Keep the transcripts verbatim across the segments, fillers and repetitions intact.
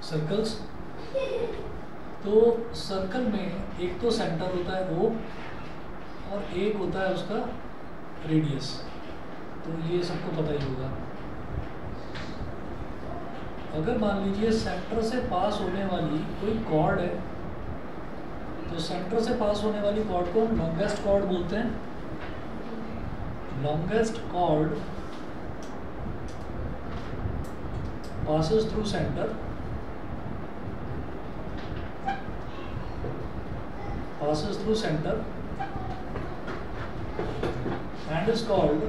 Circles. तो circle में एक तो सेंटर होता है O और एक होता है उसका रेडियस, तो ये सबको पता ही होगा। अगर मान लीजिए सेंटर से पास होने वाली कोई कॉर्ड है, तो सेंटर से पास होने वाली कॉर्ड को लॉन्गेस्ट कॉर्ड बोलते हैं। Longest chord passes through center, passes through center and is called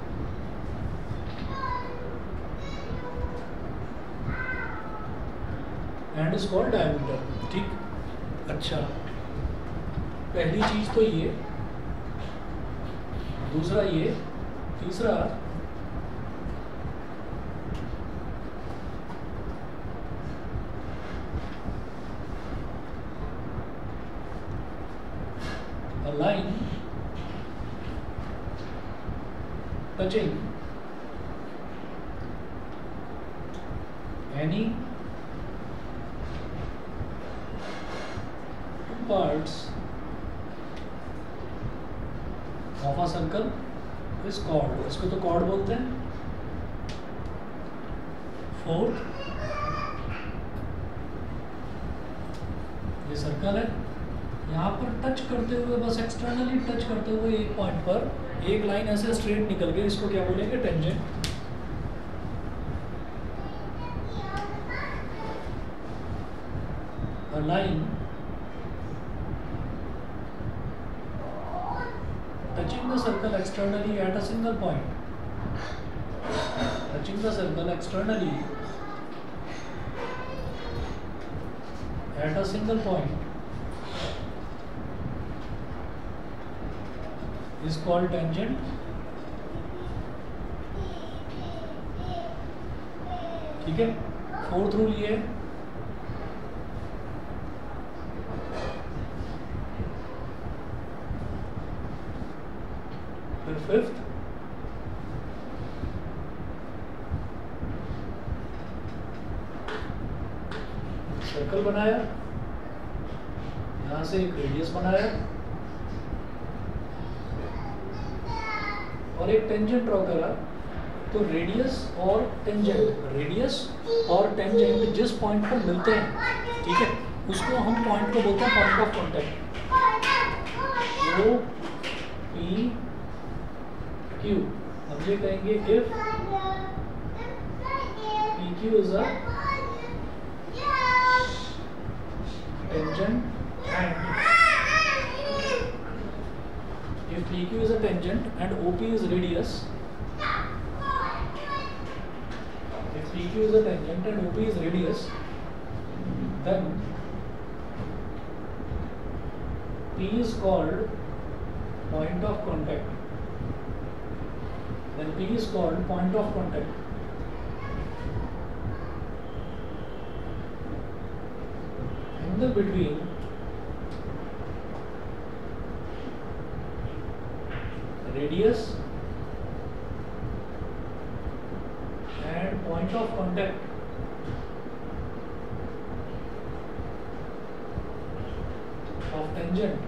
and is called diameter। ठीक, अच्छा, पहली चीज तो ये, दूसरा ये, तीसरा line touching any two parts of a circle is chord। इसको तो chord बोलते हैं। फोर्थ, ये सर्कल है, यहाँ पर टच करते हुए, बस एक्सटर्नली टच करते हुए एक पॉइंट पर एक लाइन ऐसे स्ट्रेट निकल गई, इसको क्या बोलेंगे? Tangent. A line touching the circle externally at a single point, touching the circle externally at a single point is called tangent। ठीक है, फोर्थ रूल ये है। फिर फिफ्थ, सर्कल बनाया, यहां से एक रेडियस बनाया और एक टेंजेंट ड्रॉ करा, तो रेडियस और टेंजेंट, रेडियस और टेंजेंट जिस पॉइंट पर मिलते हैं, ठीक है, उसको हम पॉइंट को बोलते हैं point of contact. O P Q, हम ये कहेंगे if P Q is a tangent and if P Q is a tangent and O P is radius, if P Q is a tangent and O P is radius, then P is called point of contact, then P is called point of contact। Angle between radius and point of contact of tangent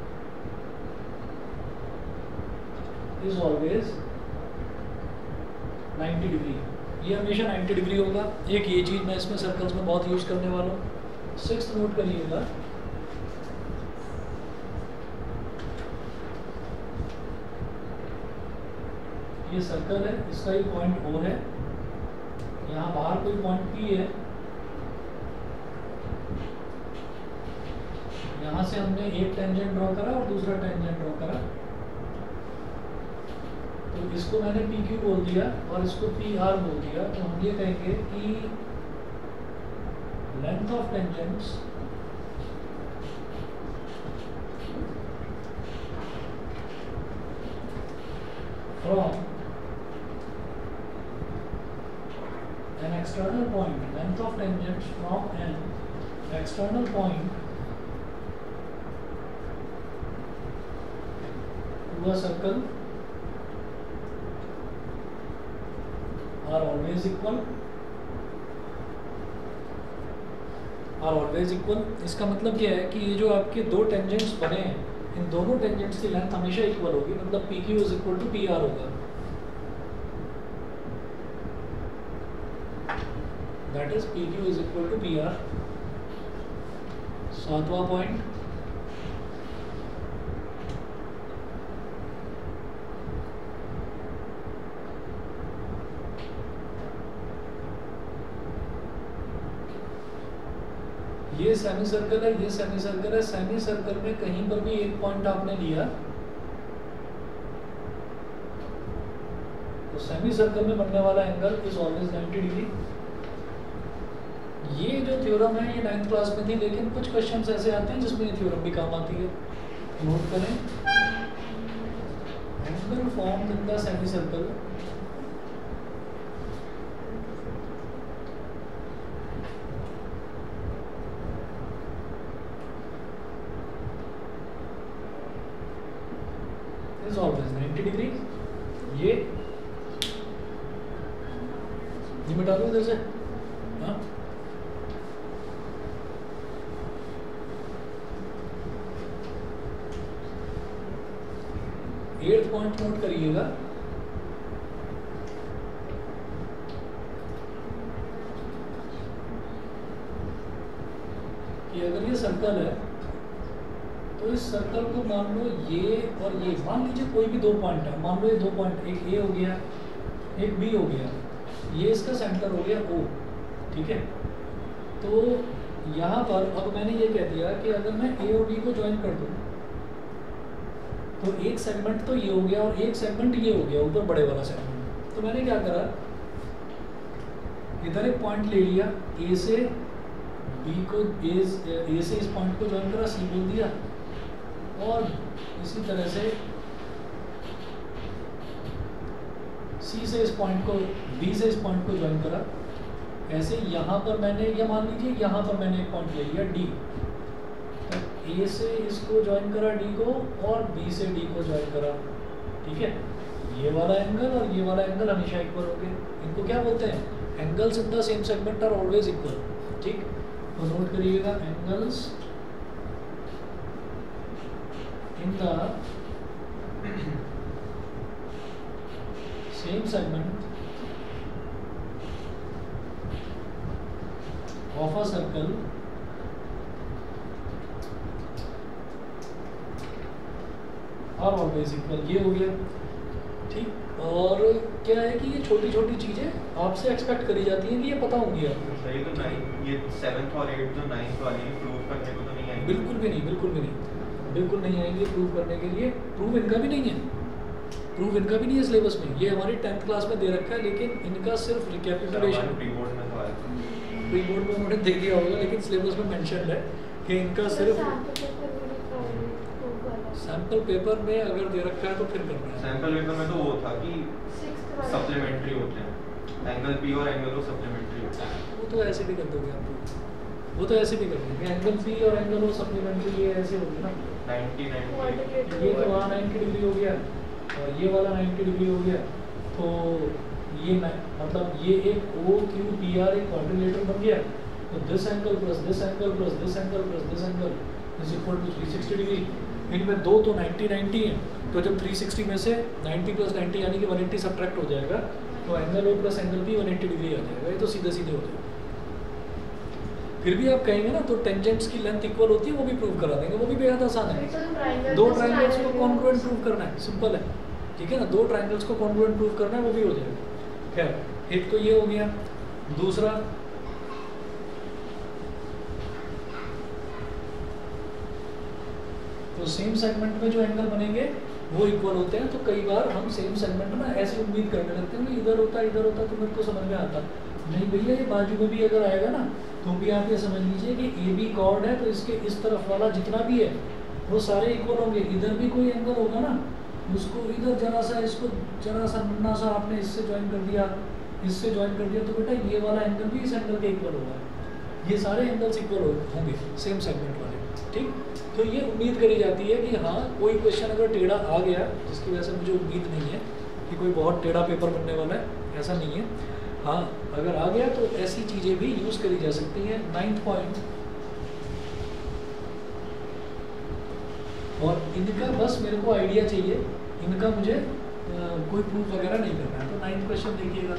is always ninety degree. ये हमेशा ninety degree होगा। एक ये चीज मैं इसमें circles में बहुत यूज करने वाला हूँ, सिक्स्थ नोट करिएगा। ये सर्कल है, इसका ये पॉइंट O है, यहाँ बाहर कोई पॉइंट P है, यहाँ से हमने एक टेंजेंट ड्रॉ करा और दूसरा टेंजेंट ड्रॉ करा, तो इसको मैंने पी क्यू बोल दिया और इसको पी आर बोल दिया। तो हम ये कहेंगे कि length of tangents from an external point, length of tangents from an external point to a circle are always equal are always equal. इसका मतलब क्या है कि ये जो आपके दो टेंजेंट्स बने हैं, इन दोनों टेंजेंट्स की लेंथ हमेशा इक्वल होगी, मतलब P Q is equal to P R होगा। That is P Q is equal to P R. सातवां पॉइंट, ये सेमी सर्कल है, ये सेमी सर्कल है। सेमी सर्कल में कहीं पर भी एक पॉइंट आपने लिया तो सेमी सर्कल में बनने वाला angle is always ninety degree. ये जो थ्योरम है ये नाइन्थ क्लास में थी, लेकिन कुछ क्वेश्चंस ऐसे आते हैं जिसमें ये थ्योरम भी काम आती है। नोट करें, angle formed in the semi circle is always ninety degree. ये ये मिटा दो इधर से। हाँ, एट्थ पॉइंट नोट करिएगा, कि अगर ये सर्कल है तो इस सर्कल को मान लो ये और ये, मान लीजिए कोई भी दो पॉइंट है, मान लो ये दो पॉइंट, एक ए हो गया एक बी हो गया, ये इसका सेंटर हो गया ओ, ठीक है। तो यहाँ पर अब मैंने ये कह दिया कि अगर मैं ए और बी को ज्वाइन कर दूँ तो एक सेगमेंट तो ये हो गया और एक सेगमेंट ये हो गया ऊपर बड़े वाला सेगमेंट। तो मैंने क्या करा, इधर एक पॉइंट ले लिया, ए से बी को ए से इस पॉइंट को ज्वाइन करा, सी बोल दिया, और इसी तरह से सी से इस पॉइंट को, बी से इस पॉइंट को ज्वाइन करा। ऐसे यहाँ पर मैंने, या मान लीजिए यहाँ पर मैंने एक पॉइंट ले लिया डी, तो ए से इसको ज्वाइन करा डी को और बी से डी को ज्वाइन करा, ठीक है। ये वाला एंगल और ये वाला एंगल हमेशा इक्वल हो गए। इनको क्या बोलते हैं, angles in the same segment are always equal, ठीक। तो नोट करिएगा, angles in the same segment of a circle are always equal। ये हो गया, ठीक। और क्या है कि ये छोटी छोटी चीजें आपसे एक्सपेक्ट करी जाती हैं कि ये पता होंगी आपको। सही, तो नाइन, ये सेवंथ और एट्थ जो नाइन्थ वाली है प्रूव करने को तो नहीं आएंगे। बिल्कुल भी नहीं, बिल्कुल भी नहीं, बिल्कुल नहीं आएंगे प्रूव करने के लिए। प्रूव इनका भी नहीं है, प्रूव इनका भी नहीं है सिलेबस में। ये हमारी टेंथ क्लास में दे रखा है, लेकिन इनका सिर्फ रिकैपिटुलेशन प्री बोर्ड में तो आया था, प्री बोर्ड में उन्होंने देख लिया होगा, लेकिन सिलेबस में मेंशन है कि इनका सिर्फ सैम्पल पेपर में अगर दे रखा है तो फिर करना है। सैम्पल पेपर में तो वो था कि सप्लीमेंट्री होते हैं, एंगल पी और एंगल ओ सप्लीमेंट्री होता है। वो तो ऐसे भी कर दोगे आप, वो तो ऐसे भी कर देंगे, एंगल पी और एंगल ओ सप्लीमेंट्री, ये ऐसे होगी ना, नाइंटी नाइंटी ये तो वहाँ नाइंटी डिग्री हो गया और ये वाला नाइंटी डिग्री हो गया। तो ये मतलब ये एक ओ क्यू पी आर एक क्वाड्रिलेटरल बन गया। तो this angle plus this angle plus this angle plus this angle is equal to three sixty degree. इनमें दो तो नाइंटी नाइंटी है, तो जब थ्री सिक्सटी में से नाइंटी प्लस नाइंटी यानी कि वन एट्टी सब्ट्रैक्ट हो जाएगा, तो angle O plus angle P one eighty degree आ जाएगा। ये तो सीधे सीधे हो जाएगा। फिर भी आप कहेंगे ना तो टेंजेंट्स की लेंथ इक्वल होती है, वो भी प्रूव करा देंगे, वो भी बेहद आसान है। दो ट्रायंगल्स को कॉन्ग्रुएंट प्रूव करना है, सिंपल है, ठीक है ना। दो ट्रायंगल्स को कॉन्ग्रुएंट प्रूव करना है, वो भी हो जाएगा। खैर, एक तो ये हो गया। दूसरा, तो सेम सेगमेंट में जो एंगल बनेंगे वो इक्वल होते हैं। तो कई बार हम सेम सेगमेंट में ऐसे उम्मीद करने लगते हैं कि इधर होता इधर होता, तो मेरे को समझ में आता नहीं भैया, ये बाजू में भी अगर आएगा ना तो भी आप ये समझ लीजिए कि ए बी कॉर्ड है, तो इसके इस तरफ वाला जितना भी है वो सारे इक्वल होंगे। इधर भी कोई एंगल होगा ना, उसको इधर जरा सा, इसको जरा सा नन्ना सा आपने इससे ज्वाइन कर दिया, इससे ज्वाइन कर दिया, तो बेटा ये वाला एंगल भी इस एंगल के इक्वल होगा। ये सारे एंगल्स इक्वल होंगे सेम सेगमेंट वाले, ठीक। तो ये उम्मीद करी जाती है कि हाँ कोई क्वेश्चन अगर टेढ़ा आ गया, जिसकी वजह से मुझे उम्मीद नहीं है कि कोई बहुत टेढ़ा पेपर बनने वाला है, ऐसा नहीं है। हाँ, अगर आ गया तो ऐसी चीज़ें भी यूज़ करी जा सकती हैं। नाइन्थ पॉइंट, और इनका बस मेरे को आइडिया चाहिए, इनका मुझे आ, कोई प्रूफ वगैरह नहीं करना है। तो नाइन्थ क्वेश्चन देखिएगा।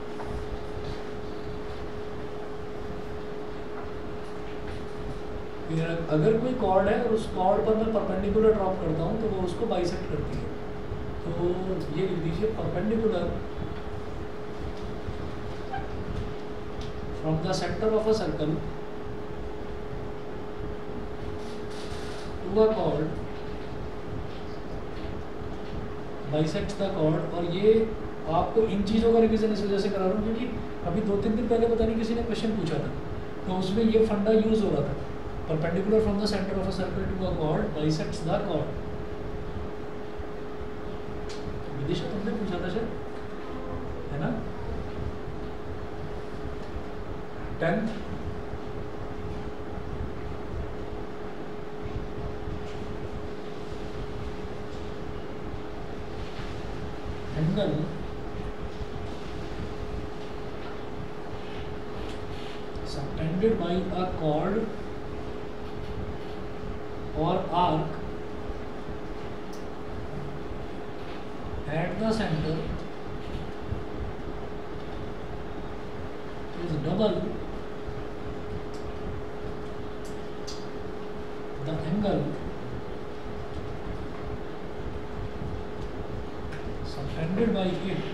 अगर कोई कॉर्ड है और उस कॉर्ड पर मैं परपेंडिकुलर ड्रॉप करता हूँ तो वो उसको बाइसेक्ट करती है। तो ये लिख दीजिए perpendicular from the centre of a circle to a chord bisects the chord. और ये आपको इन चीज़ों का रिवीजन इस वजह से करा रहा हूँ क्योंकि अभी दो तीन दिन पहले पता नहीं किसी ने क्वेश्चन पूछा था, तो उसमें ये फंडा यूज हो रहा था। Perpendicular from the centre of a circle to a chord bisects the chord. Vidisha तुमने पूछा था शायद, है ना? Tenth angle subtended by a chord or arc at the center is double the angle subtended by it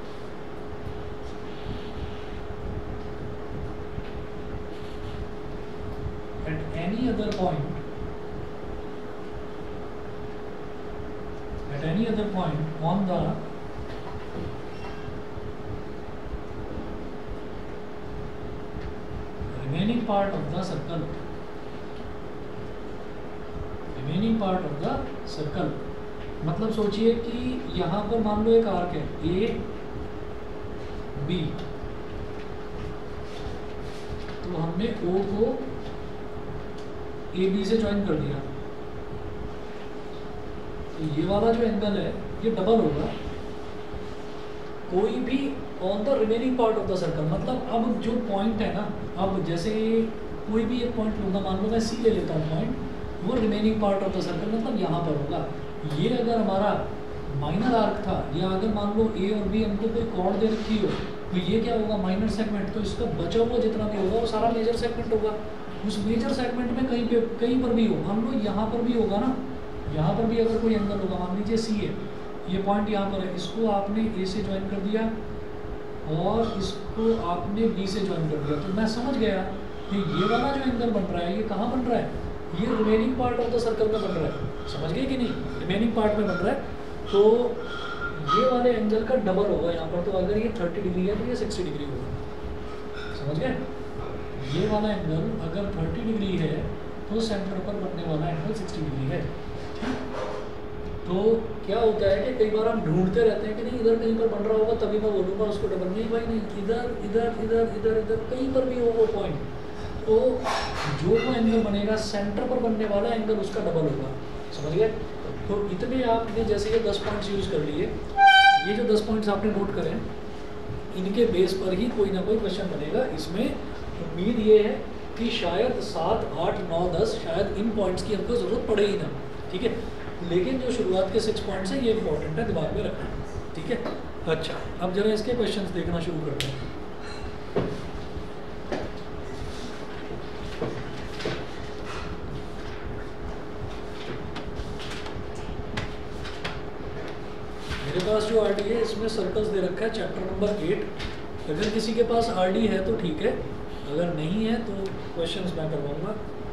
at any other point at any other point on the remaining part of the circle remaining part of the circle। मतलब सोचिए कि यहाँ पर मान लो एक arc है A B, तो हमने ओ को ए बी से ज्वाइन कर दिया, तो ये वाला जो एंगल है ये डबल होगा कोई भी on the remaining part of the circle. मतलब अब जो पॉइंट है ना, अब जैसे कोई भी एक पॉइंट लूँगा, मान लो मैं सी ले लेता हूँ पॉइंट, वो remaining part of the circle मतलब यहाँ पर होगा। ये अगर हमारा माइनर आर्क था, या अगर मान लो ए और बी हमको कोई कॉर्ड दे रखी हो, तो ये क्या होगा माइनर सेगमेंट, तो इसका बचा हुआ जितना भी होगा वो सारा मेजर सेगमेंट होगा। उस मेजर सेगमेंट में कहीं पे कहीं पर भी हो, मान लो यहाँ पर भी होगा ना, यहाँ पर भी अगर कोई एंगल होगा, मान लीजिए सी है, ये पॉइंट यहाँ पर है, इसको आपने ए से ज्वाइन कर दिया और इसको आपने बी से ज्वाइन कर दिया, तो मैं समझ गया कि ये वाला जो एंगल बन रहा है ये कहाँ बन रहा है, ये remaining part of the circle में बन रहा है। समझ गए कि नहीं? रिमेनिंग पार्ट में बन रहा है, तो ये वाले एंगल का डबल होगा यहाँ पर। तो अगर ये थर्टी डिग्री है तो ये सिक्सटी डिग्री होगा। समझ गए? ये वाला एंगल अगर थर्टी डिग्री है तो सेंटर पर बनने वाला एंगल सिक्सटी डिग्री है। तो क्या होता है कि कई बार हम ढूंढते रहते हैं कि नहीं इधर कहीं पर बन रहा होगा तभी मैं बोलूँगा उसको डबल, नहीं भाई नहीं, इधर इधर इधर इधर इधर कहीं पर भी हो वो पॉइंट, तो जो वो एंगल बनेगा सेंटर पर बनने वाला एंगल उसका डबल होगा। समझ गए? तो इतने आपने जैसे ये दस पॉइंट्स यूज़ कर लिए, ये जो दस पॉइंट्स आपने नोट करें, इनके बेस पर ही कोई ना कोई क्वेश्चन बनेगा। इसमें उम्मीद ये है कि शायद सात आठ नौ दस शायद इन पॉइंट्स की हमको ज़रूरत पड़े ही ना, ठीक है, लेकिन जो शुरुआत के सिक्स पॉइंट्स हैं ये इंपॉर्टेंट है, दिमाग में रखना, ठीक है। अच्छा, अब जरा इसके क्वेश्चंस देखना शुरू करते हैं। मेरे पास जो आरडी है इसमें सर्कल्स दे रखा है चैप्टर नंबर एट। अगर किसी के पास आरडी है तो ठीक है, अगर नहीं है तो क्वेश्चंस मैं करवाऊंगा।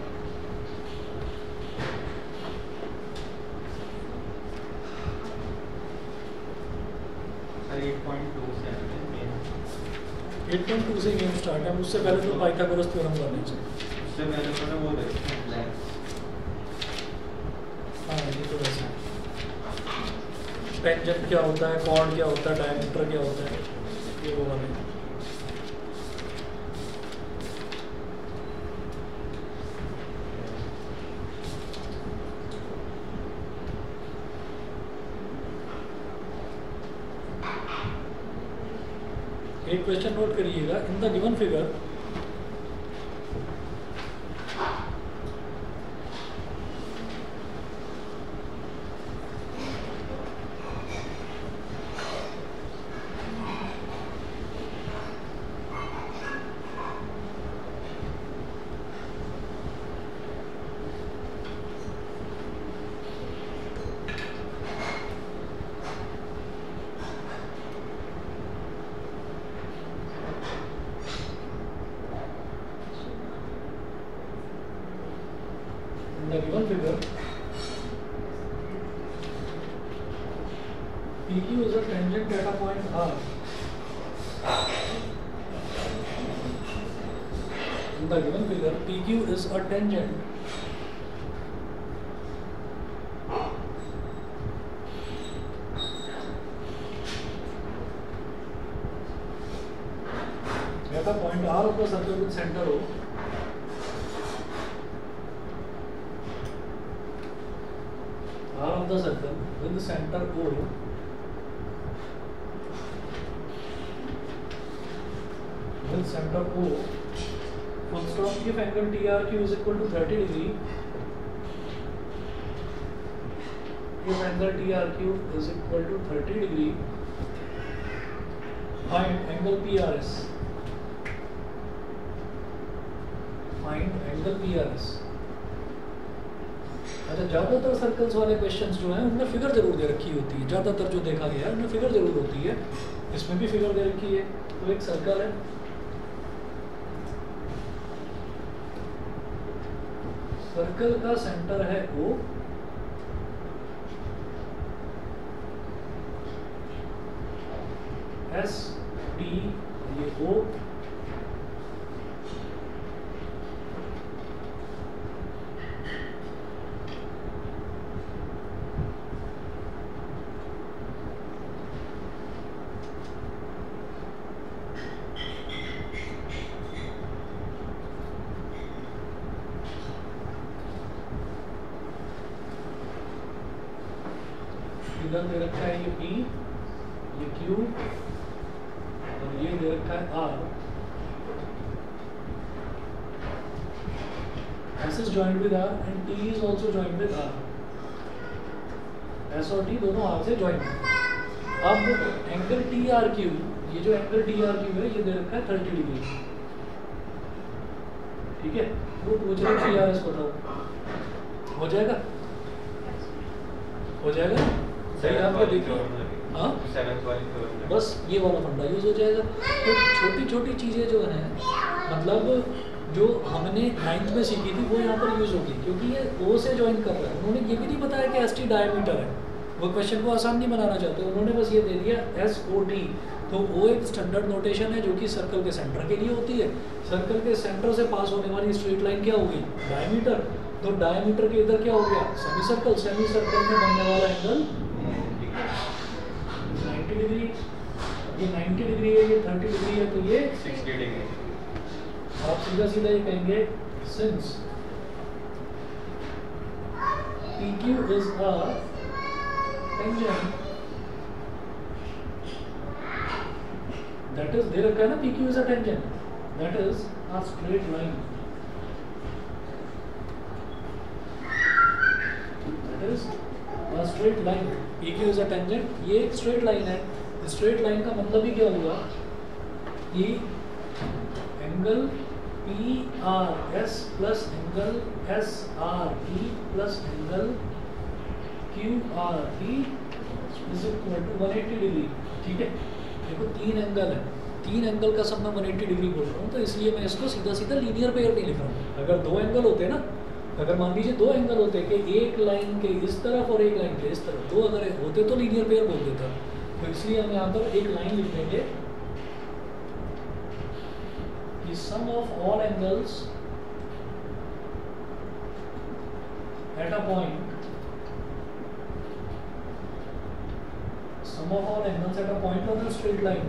एट पॉइंट टू से गेम स्टार्ट है। उससे पहले तो पाइथागोरस थ्योरम करने चाहिए। उससे पहले मैंने वो देखा। हाँ, ये तो वैसा टेंजेंट क्या होता है, कॉर्ड क्या होता है, डायमीटर क्या होता है, ये वो वाले। एक क्वेश्चन नोट करिएगा, in the given figure given figure, P Q is a tangent at a point R. In the given figure, P Q is a tangent at a point R of the circle with center O. R of the circle with center O with center O. Full stop. If angle T R Q is equal to thirty degree, if angle T R Q is equal to thirty degree, find angle P R S. Find angle P R S. अच्छा, ज़्यादातर circles वाले questions जो हैं उनमें figure जरूर दे रखी होती है, ज़्यादातर जो देखा गया है उनमें फिगर जरूर होती है, इसमें भी फिगर दे रखी है। तो एक सर्कल है, सर्कल का सेंटर है O, एस टी ये O, इधर दे रखा है ये P, ये Q और ये दे रखा है R. S is joined with R and T is also joined with R. S और T दोनों R से joined है. अब एंगल T R Q, ये जो एंगल T R Q है ये दे रखा है थर्टी डिग्री. ठीक है, वो पूछ रहे P R S बताओ, हो जाएगा हो जाएगा सही आपको देखिए. हाँ, बस ये वाला फंडा यूज हो जाएगा. तो छोटी छोटी चीज़ें जो हैं, मतलब जो हमने नाइन्थ में सीखी थी वो यहाँ पर यूज होगी, क्योंकि ये O से ज्वाइन कर रहा है. उन्होंने ये भी नहीं बताया कि एस टी डायमीटर है, वो क्वेश्चन को आसान नहीं बनाना चाहते, उन्होंने बस ये दे दिया एस ओ टी. तो O एक स्टैंडर्ड नोटेशन है जो कि सर्कल के सेंटर के लिए होती है. सर्कल के सेंटर से पास होने वाली स्ट्रेट लाइन क्या होगी? डायमीटर. तो डायमीटर के इधर क्या हो गया? Semi circle. सेमी सर्कल में बनने वाला एंगल नाइन्टी डिग्री. ये नाइन्टी डिग्री है, ये थर्टी डिग्री है, तो ये सिक्सटी डिग्री. आप सीधा सीधा ये कहेंगे since P Q is a tangent, that is दे रखा है ना P Q is a tangent, that is a straight line, that is a straight line. P Q is a tangent, ये एक straight line है. straight line का मतलब ही क्या हुआ कि angle P R S plus angle S R T plus angle Q R T is equal to one eighty degree. ठीक है, देखो तीन एंगल है, तीन एंगल का सब मैं वन एटी डिग्री बोल रहा हूँ, तो इसलिए मैं इसको सीधा सीधा लीनियर पेयर नहीं लिख रहा हूँ. अगर दो एंगल होते ना, अगर मान लीजिए दो एंगल होते कि एक लाइन के इस तरफ और एक लाइन के इस तरफ, दो अगर होते तो लीनियर पेयर बोल देता. तो इसलिए हम यहाँ पर एक लाइन लिख देंगे कि sum of all angles at a point, sum of all angles at a point on a straight line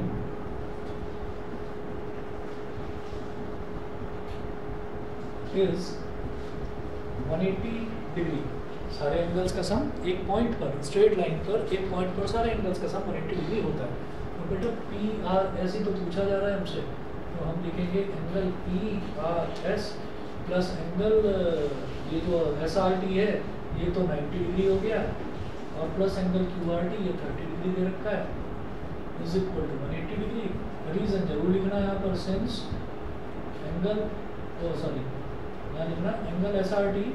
is one eighty degree. सारे एंगल्स का सम एक पॉइंट पर, स्ट्रेट लाइन पर एक पॉइंट पर सारे एंगल्स का सम वन एटी डिग्री होता है. तो बेटा पी आर एस ही तो पूछा जा रहा है हमसे, तो हम लिखेंगे angle P R S plus angle ये जो एस आर टी है ये तो नाइन्टी डिग्री हो गया, और plus angle Q R T ये थर्टी डिग्री दे रखा है, is equal to one eighty degree. Reason जरूर लिखना है यहाँ पर, सिंस एंगल ओ सॉरी यहाँ लिखना angle S R T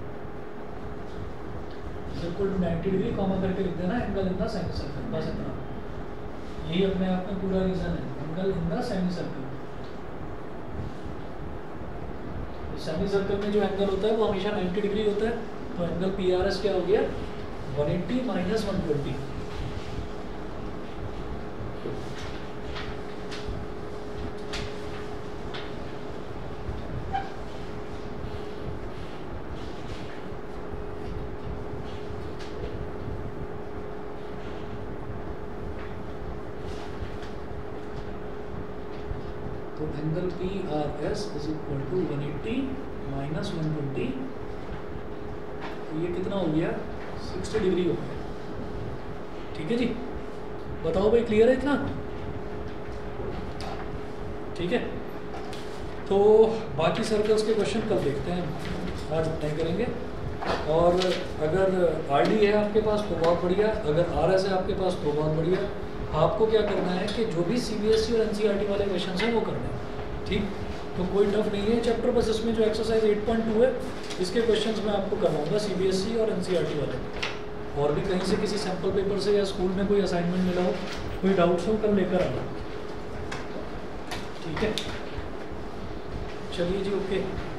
is equal to ninety degree, comma करके लिख देना angle in the semi circle. बस इतना, यही अपने आप में पूरा रीजन है, angle in the semi circle. Semi circle में जो एंगल होता है वो हमेशा नाइन्टी डिग्री होता है. तो एंगल पी आर एस क्या हो गया, one eighty minus one twenty. तो angle P R S is equal to one eighty minus one twenty, तो ये कितना हो गया, सिक्सटी डिग्री हो गया। ठीक है जी, बताओ भाई क्लियर है इतना? ठीक है, तो बाकी सर्कल्स के क्वेश्चन कल देखते हैं, आज उतना ही करेंगे। और अगर आर डी है आपके पास तो बहुत बढ़िया, अगर आर एस है आपके पास तो बहुत बढ़िया। आपको क्या करना है कि जो भी सी बी एस ई और N C E R T वाले क्वेश्चन हैं वो करना है। ठीक, तो कोई टफ नहीं है चैप्टर, बस इसमें जो एक्सरसाइज एट पॉइंट टू है इसके क्वेश्चंस मैं आपको करवाऊंगा सी बी एस ई और N C E R T वाले। और भी कहीं से किसी सैम्पल पेपर से या स्कूल में कोई असाइनमेंट मिला हो, कोई डाउट्स हो, कल लेकर आना। ठीक है, चलिए जी, ओके।